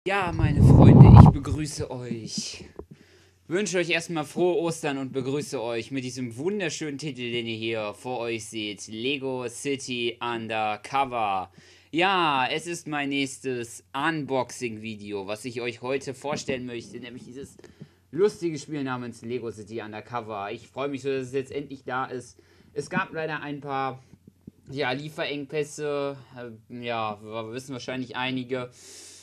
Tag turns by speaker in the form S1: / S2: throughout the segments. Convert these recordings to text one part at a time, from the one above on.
S1: Ja, meine Freunde, ich begrüße euch. Wünsche euch erstmal frohe Ostern und begrüße euch mit diesem wunderschönen Titel, den ihr hier vor euch seht. Lego City Undercover. Ja, es ist mein nächstes Unboxing-Video, was ich euch heute vorstellen möchte, nämlich dieses lustige Spiel namens Lego City Undercover. Ich freue mich so, dass es jetzt endlich da ist. Es gab leider ein paar Lieferengpässe, wissen wahrscheinlich einige.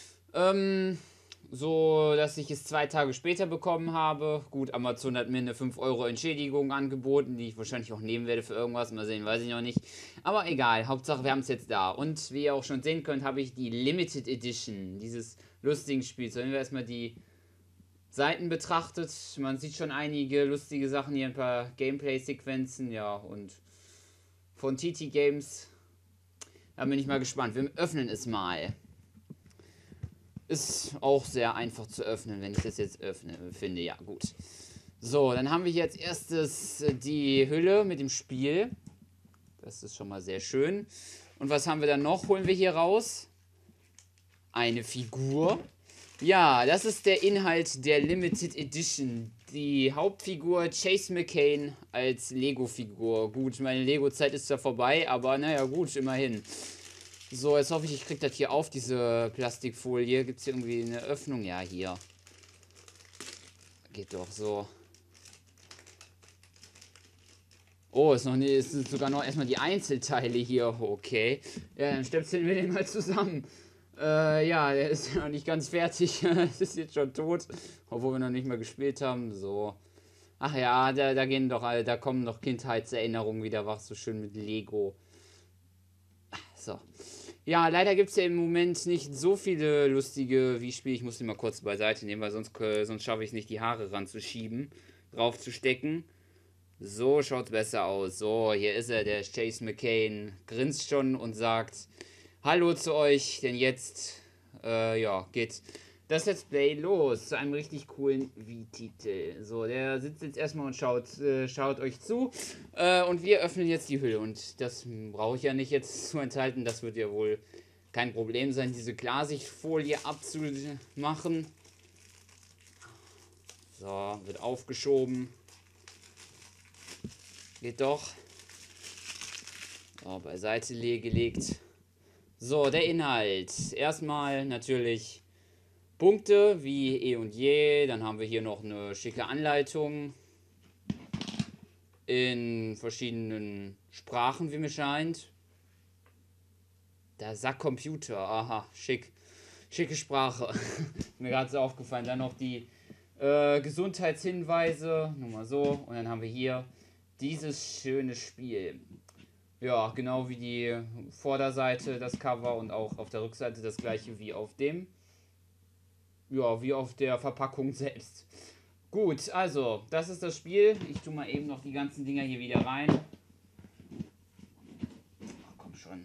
S1: So, dass ich es 2 Tage später bekommen habe. Gut, Amazon hat mir eine 5 € Entschädigung angeboten, die ich wahrscheinlich auch nehmen werde für irgendwas. Mal sehen, weiß ich noch nicht. Aber egal, Hauptsache wir haben es jetzt da. Und wie ihr auch schon sehen könnt, habe ich die Limited Edition dieses lustigen Spiels. Wenn wir erstmal die Seiten betrachtet, man sieht schon einige lustige Sachen hier, ein paar Gameplay-Sequenzen, ja, und von TT Games. Da bin ich mal gespannt. Wir öffnen es mal. Ist auch sehr einfach zu öffnen, wenn ich das jetzt finde. Ja, gut. So, dann haben wir hier als erstes die Hülle mit dem Spiel. Das ist schon mal sehr schön. Und was haben wir dann noch? Holen wir hier raus? Eine Figur. Ja, das ist der Inhalt der Limited Edition. Die Hauptfigur Chase McCain als Lego-Figur. Gut, meine Lego-Zeit ist zwar vorbei, aber naja, gut, immerhin. So, jetzt hoffe ich, ich kriege das hier auf, diese Plastikfolie. Gibt es hier irgendwie eine Öffnung? Ja, hier. Geht doch so. Oh, ist sogar noch erstmal die Einzelteile hier. Okay. Ja, dann stöpseln wir den mal zusammen. Ja, der ist noch nicht ganz fertig. Ist jetzt schon tot. Obwohl wir noch nicht mal gespielt haben. So. Ach ja, da kommen noch Kindheitserinnerungen wieder wach. So schön mit Lego. So. Ja, leider gibt es ja im Moment nicht so viele lustige Wii-Spiele. Ich muss die mal kurz beiseite nehmen, weil sonst schaffe ich es nicht, die Haare ranzuschieben, drauf zu stecken. So schaut es besser aus. So, hier ist er, der Chase McCain. Grinst schon und sagt Hallo zu euch, denn jetzt, geht das Let's Play los zu einem richtig coolen Wii-Titel. So, der sitzt jetzt erstmal und schaut euch zu. Und wir öffnen jetzt die Hülle. Und das brauche ich ja nicht jetzt zu enthalten. Das wird ja wohl kein Problem sein, diese Klarsichtfolie abzumachen. So, wird aufgeschoben. Geht doch. So, beiseite gelegt. So, der Inhalt. Erstmal natürlich Punkte wie eh und je. Dann haben wir hier noch eine schicke Anleitung in verschiedenen Sprachen, wie mir scheint. Der Sack Computer, aha, schick. Schicke Sprache. Mir gerade so aufgefallen. Dann noch die Gesundheitshinweise, nur mal so. Und dann haben wir hier dieses schöne Spiel. Ja, genau wie die Vorderseite, das Cover, und auch auf der Rückseite das gleiche wie auf der Verpackung selbst. Gut, also, das ist das Spiel. Ich tue mal eben noch die ganzen Dinger hier wieder rein. Oh, komm schon.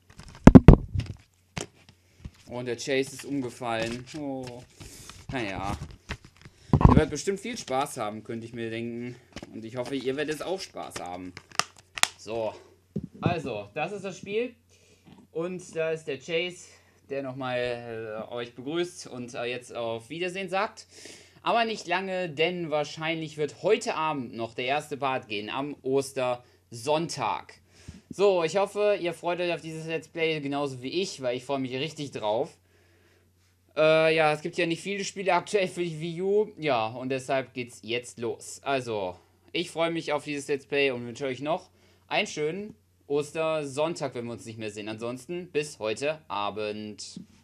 S1: Und der Chase ist umgefallen. Oh, naja. Er wird bestimmt viel Spaß haben, könnte ich mir denken. Und ich hoffe, ihr werdet auch Spaß haben. So, also, das ist das Spiel. Und da ist der Chase, der nochmal euch begrüßt und jetzt auf Wiedersehen sagt. Aber nicht lange, denn wahrscheinlich wird heute Abend noch der erste Part gehen, am Ostersonntag. So, ich hoffe, ihr freut euch auf dieses Let's Play genauso wie ich, weil ich freue mich richtig drauf. Ja, es gibt ja nicht viele Spiele aktuell für die Wii U. Ja, und deshalb geht's jetzt los. Also, ich freue mich auf dieses Let's Play und wünsche euch noch einen schönen Ostersonntag, wenn wir uns nicht mehr sehen. Ansonsten bis heute Abend.